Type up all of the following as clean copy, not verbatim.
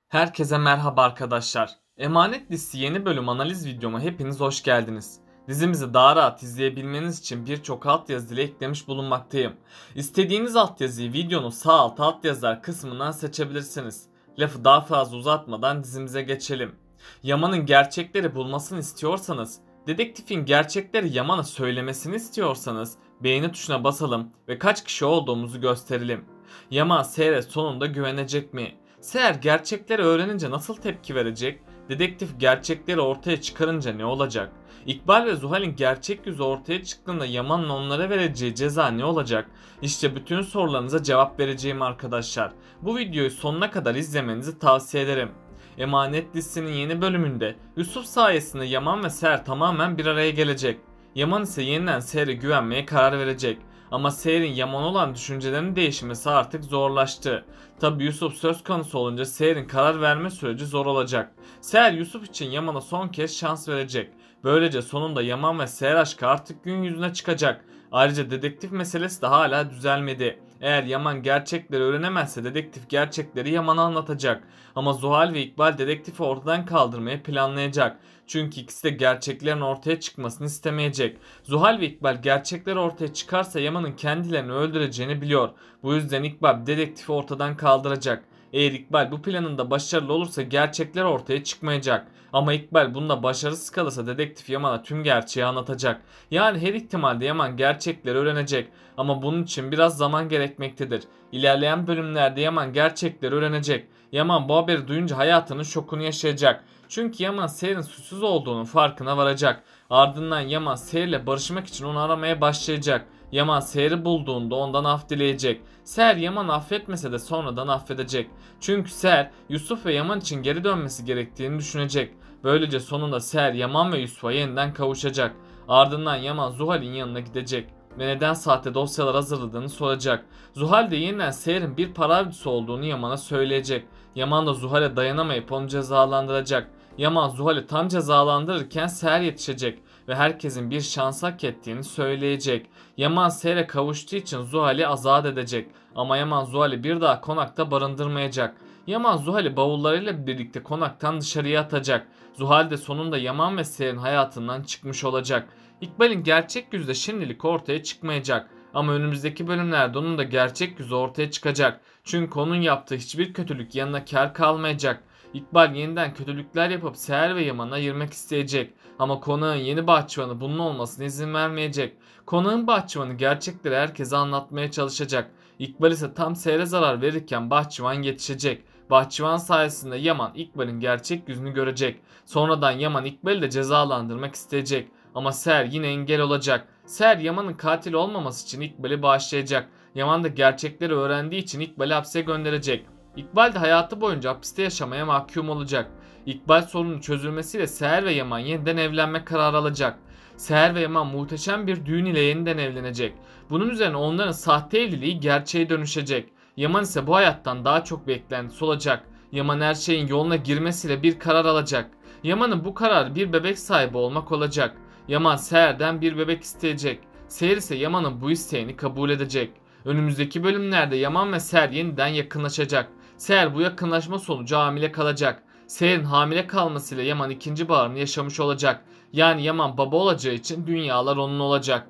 Herkese merhaba arkadaşlar. Emanet Dizisi yeni bölüm analiz videoma hepiniz hoş geldiniz. Dizimizi daha rahat izleyebilmeniz için birçok altyazı ile eklemiş bulunmaktayım. İstediğiniz altyazıyı videonun sağ alt altyazılar kısmından seçebilirsiniz. Lafı daha fazla uzatmadan dizimize geçelim. Yaman'ın gerçekleri bulmasını istiyorsanız, dedektifin gerçekleri Yaman'a söylemesini istiyorsanız beğeni tuşuna basalım ve kaç kişi olduğumuzu gösterelim. Yaman Seher'e sonunda güvenecek mi? Seher gerçekleri öğrenince nasıl tepki verecek? Dedektif gerçekleri ortaya çıkarınca ne olacak? İkbal ve Zuhal'in gerçek yüzü ortaya çıktığında Yaman'ın onlara vereceği ceza ne olacak? İşte bütün sorularınıza cevap vereceğim arkadaşlar. Bu videoyu sonuna kadar izlemenizi tavsiye ederim. Emanet dizisinin yeni bölümünde Yusuf sayesinde Yaman ve Seher tamamen bir araya gelecek. Yaman ise yeniden Seher'e güvenmeye karar verecek. Ama Seher'in Yaman olan düşüncelerinin değişmesi artık zorlaştı. Tabi Yusuf söz konusu olunca Seher'in karar verme süreci zor olacak. Seher Yusuf için Yaman'a son kez şans verecek. Böylece sonunda Yaman ve Seher aşkı artık gün yüzüne çıkacak. Ayrıca dedektif meselesi de hala düzelmedi. Eğer Yaman gerçekleri öğrenemezse dedektif gerçekleri Yaman'a anlatacak. Ama Zuhal ve İkbal dedektifi ortadan kaldırmayı planlayacak. Çünkü ikisi de gerçeklerin ortaya çıkmasını istemeyecek. Zuhal ve İkbal gerçekler ortaya çıkarsa Yaman'ın kendilerini öldüreceğini biliyor. Bu yüzden İkbal dedektifi ortadan kaldıracak. Eğer İkbal bu planında başarılı olursa gerçekler ortaya çıkmayacak. Ama İkbal bunda başarısız kalırsa dedektif Yaman'a tüm gerçeği anlatacak. Yani her ihtimalde Yaman gerçekleri öğrenecek. Ama bunun için biraz zaman gerekmektedir. İlerleyen bölümlerde Yaman gerçekleri öğrenecek. Yaman bu haberi duyunca hayatının şokunu yaşayacak. Çünkü Yaman Seher'in suçsuz olduğunun farkına varacak. Ardından Yaman Seher'le barışmak için onu aramaya başlayacak. Yaman Seher'i bulduğunda ondan af dileyecek. Seher Yaman'ı affetmese de sonradan affedecek. Çünkü Seher Yusuf ve Yaman için geri dönmesi gerektiğini düşünecek. Böylece sonunda Seher Yaman ve Yusuf'a yeniden kavuşacak. Ardından Yaman Zuhal'in yanına gidecek ve neden sahte dosyalar hazırladığını soracak. Zuhal de yeniden Seher'in bir para avcısı olduğunu Yaman'a söyleyecek. Yaman da Zuhal'e dayanamayıp onu cezalandıracak. Yaman Zuhal'i tam cezalandırırken Seher yetişecek ve herkesin bir şans hak ettiğini söyleyecek. Yaman Seher'e kavuştuğu için Zuhal'i azat edecek. Ama Yaman Zuhal'i bir daha konakta barındırmayacak. Yaman Zuhal'i bavullarıyla birlikte konaktan dışarıya atacak. Zuhal de sonunda Yaman ve Seher'in hayatından çıkmış olacak. İkbal'in gerçek yüzü de şimdilik ortaya çıkmayacak. Ama önümüzdeki bölümlerde onun da gerçek yüzü ortaya çıkacak. Çünkü onun yaptığı hiçbir kötülük yanına kar kalmayacak. İkbal yeniden kötülükler yapıp Seher ve Yaman'ı ayırmak isteyecek. Ama konağın yeni bahçıvanı bunun olmasına izin vermeyecek. Konağın bahçıvanı gerçekleri herkese anlatmaya çalışacak. İkbal ise tam Seher'e zarar verirken bahçıvan yetişecek. Bahçıvan sayesinde Yaman İkbal'in gerçek yüzünü görecek. Sonradan Yaman İkbal'i de cezalandırmak isteyecek. Ama Seher yine engel olacak. Seher Yaman'ın katil olmaması için İkbal'i bağışlayacak. Yaman da gerçekleri öğrendiği için İkbal'i hapse gönderecek. İkbal de hayatı boyunca hapiste yaşamaya mahkum olacak. İkbal sorunun çözülmesiyle Seher ve Yaman yeniden evlenme kararı alacak. Seher ve Yaman muhteşem bir düğün ile yeniden evlenecek. Bunun üzerine onların sahte evliliği gerçeğe dönüşecek. Yaman ise bu hayattan daha çok beklentisi olacak. Yaman her şeyin yoluna girmesiyle bir karar alacak. Yaman'ın bu kararı bir bebek sahibi olmak olacak. Yaman Seher'den bir bebek isteyecek. Seher ise Yaman'ın bu isteğini kabul edecek. Önümüzdeki bölümlerde Yaman ve Seher yeniden yakınlaşacak. Seher bu yakınlaşma sonucu hamile kalacak. Seher'in hamile kalmasıyla Yaman ikinci baharını yaşamış olacak. Yani Yaman baba olacağı için dünyalar onun olacak.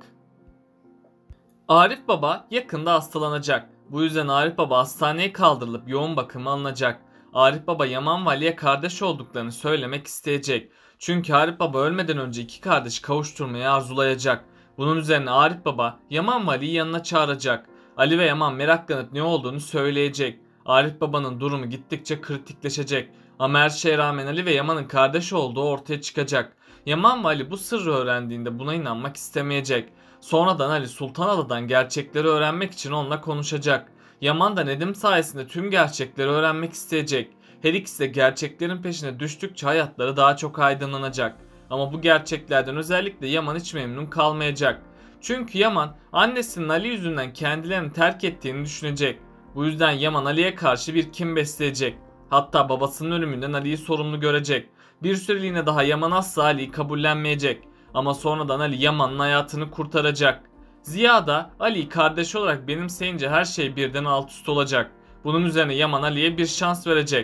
Arif Baba yakında hastalanacak. Bu yüzden Arif Baba hastaneye kaldırılıp yoğun bakıma alınacak. Arif Baba Yaman ve Ali'ye kardeş olduklarını söylemek isteyecek. Çünkü Arif Baba ölmeden önce iki kardeş kavuşturmayı arzulayacak. Bunun üzerine Arif Baba Yaman ve Ali'yi yanına çağıracak. Ali ve Yaman meraklanıp ne olduğunu söyleyecek. Arif Baba'nın durumu gittikçe kritikleşecek. Ama her şeye rağmen Ali ve Yaman'ın kardeş olduğu ortaya çıkacak. Yaman ve Ali bu sırrı öğrendiğinde buna inanmak istemeyecek. Sonradan Ali Sultanada'dan gerçekleri öğrenmek için onunla konuşacak. Yaman da Nedim sayesinde tüm gerçekleri öğrenmek isteyecek. Her ikisi de gerçeklerin peşine düştükçe hayatları daha çok aydınlanacak. Ama bu gerçeklerden özellikle Yaman hiç memnun kalmayacak. Çünkü Yaman annesinin Ali yüzünden kendilerini terk ettiğini düşünecek. Bu yüzden Yaman Ali'ye karşı bir kin besleyecek. Hatta babasının ölümünden Ali'yi sorumlu görecek. Bir süreliğine daha Yaman asla Ali'yi kabullenmeyecek. Ama sonradan Ali Yaman'ın hayatını kurtaracak. Ziya da Ali'yi kardeş olarak benimseyince her şey birden alt üst olacak. Bunun üzerine Yaman Ali'ye bir şans verecek.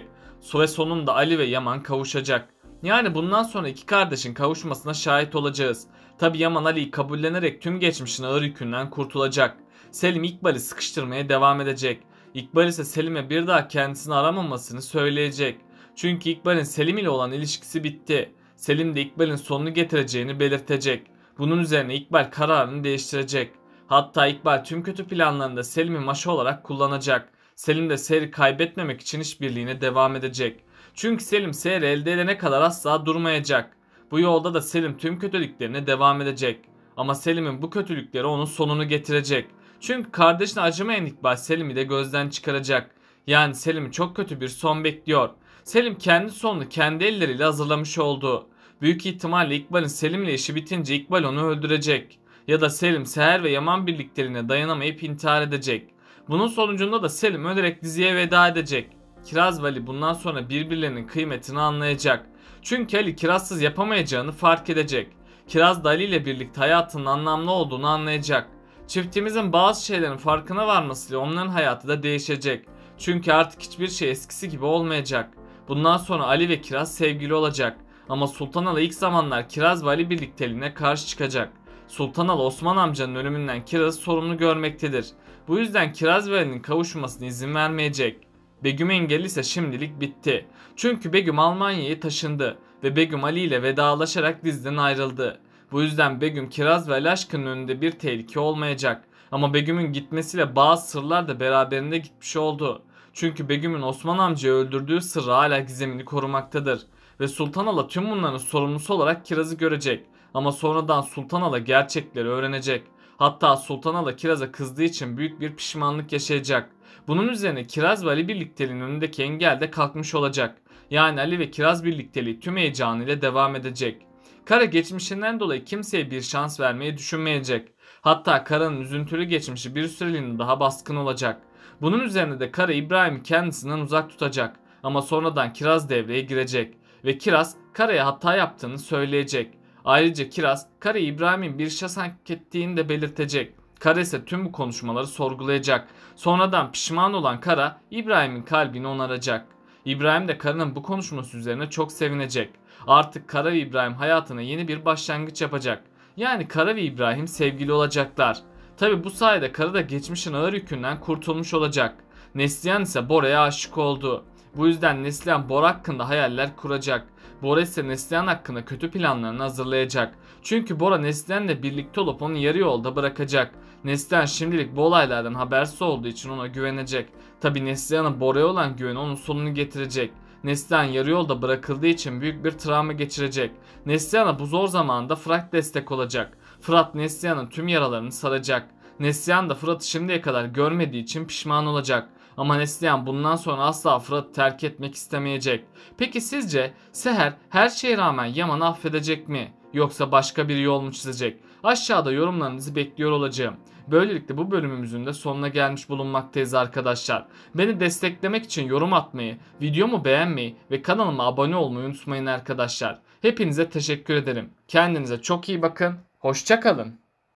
Ve sonunda Ali ve Yaman kavuşacak. Yani bundan sonra iki kardeşin kavuşmasına şahit olacağız. Tabi Yaman Ali'yi kabullenerek tüm geçmişin ağır yükünden kurtulacak. Selim İkbal'i sıkıştırmaya devam edecek. İkbal ise Selim'e bir daha kendisini aramamasını söyleyecek. Çünkü İkbal'in Selim ile olan ilişkisi bitti. Selim de İkbal'in sonunu getireceğini belirtecek. Bunun üzerine İkbal kararını değiştirecek. Hatta İkbal tüm kötü planlarında Selim'i maşa olarak kullanacak. Selim de Seher'i kaybetmemek için işbirliğine devam edecek. Çünkü Selim Seher'i elde edene kadar asla durmayacak. Bu yolda da Selim tüm kötülüklerine devam edecek. Ama Selim'in bu kötülükleri onun sonunu getirecek. Çünkü kardeşine acımayan İkbal Selim'i de gözden çıkaracak. Yani Selim'i çok kötü bir son bekliyor. Selim kendi sonunu kendi elleriyle hazırlamış oldu. Büyük ihtimalle İkbal'in Selim'le işi bitince İkbal onu öldürecek. Ya da Selim Seher ve Yaman birlikteliğine dayanamayıp intihar edecek. Bunun sonucunda da Selim ölerek diziye veda edecek. Kiraz ve Ali bundan sonra birbirlerinin kıymetini anlayacak. Çünkü Ali Kirazsız yapamayacağını fark edecek. Kiraz da Ali ile birlikte hayatının anlamlı olduğunu anlayacak. Çiftimizin bazı şeylerin farkına varmasıyla onların hayatı da değişecek. Çünkü artık hiçbir şey eskisi gibi olmayacak. Bundan sonra Ali ve Kiraz sevgili olacak. Ama Sultan Ala ilk zamanlar Kiraz ve Ali birlikteliğine karşı çıkacak. Sultan Ala Osman amcanın ölümünden Kiraz'ı sorumlu görmektedir. Bu yüzden Kiraz ve Ali'nin kavuşmasına izin vermeyecek. Begüm engeli ise şimdilik bitti. Çünkü Begüm Almanya'ya taşındı ve Begüm Ali ile vedalaşarak diziden ayrıldı. Bu yüzden Begüm Kiraz ve Ali aşkının önünde bir tehlike olmayacak. Ama Begüm'ün gitmesiyle bazı sırlar da beraberinde gitmiş oldu. Çünkü Begüm'ün Osman amcayı öldürdüğü sırrı hala gizemini korumaktadır. Ve Sultan Ala tüm bunların sorumlusu olarak Kiraz'ı görecek. Ama sonradan Sultan Ala gerçekleri öğrenecek. Hatta Sultan Ala Kiraz'a kızdığı için büyük bir pişmanlık yaşayacak. Bunun üzerine Kiraz ve Ali birlikteliğinin önündeki engel de kalkmış olacak. Yani Ali ve Kiraz birlikteliği tüm heyecanıyla devam edecek. Kara geçmişinden dolayı kimseye bir şans vermeyi düşünmeyecek. Hatta Kara'nın üzüntülü geçmişi bir süreliğine daha baskın olacak. Bunun üzerine de Kara İbrahim'i kendisinden uzak tutacak. Ama sonradan Kiraz devreye girecek. Ve Kiraz Kara'ya hata yaptığını söyleyecek. Ayrıca Kiraz Kara İbrahim'in bir şans hak ettiğini de belirtecek. Kara ise tüm bu konuşmaları sorgulayacak. Sonradan pişman olan Kara İbrahim'in kalbini onaracak. İbrahim de Kara'nın bu konuşması üzerine çok sevinecek. Artık Kara ve İbrahim hayatına yeni bir başlangıç yapacak. Yani Kara ve İbrahim sevgili olacaklar. Tabi bu sayede Kara da geçmişin ağır yükünden kurtulmuş olacak. Neslihan ise Bora'ya aşık oldu. Bu yüzden Neslihan Bora hakkında hayaller kuracak. Bora ise Neslihan hakkında kötü planlarını hazırlayacak. Çünkü Bora Neslihan'la birlikte olup onu yarı yolda bırakacak. Neslihan şimdilik bu olaylardan habersiz olduğu için ona güvenecek. Tabi Neslihan'ın Bora'ya olan güveni onun sonunu getirecek. Neslihan yarı yolda bırakıldığı için büyük bir travma geçirecek. Neslihan'a bu zor zamanda Fırat destek olacak. Fırat Neslihan'ın tüm yaralarını saracak. Neslihan da Fırat'ı şimdiye kadar görmediği için pişman olacak. Ama Neslihan bundan sonra asla Fırat'ı terk etmek istemeyecek. Peki sizce Seher her şeye rağmen Yaman'ı affedecek mi? Yoksa başka bir yol mu çizecek? Aşağıda yorumlarınızı bekliyor olacağım. Böylelikle bu bölümümüzün de sonuna gelmiş bulunmaktayız arkadaşlar. Beni desteklemek için yorum atmayı, videomu beğenmeyi ve kanalıma abone olmayı unutmayın arkadaşlar. Hepinize teşekkür ederim. Kendinize çok iyi bakın. Hoşça kalın.